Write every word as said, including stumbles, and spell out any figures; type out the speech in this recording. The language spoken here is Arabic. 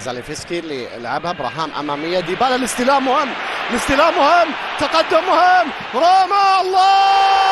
زاليفسكي اللي لعبها براهام اماميه، ديبالا الاستلام مهم، الاستلام مهم، تقدم مهم، روما الله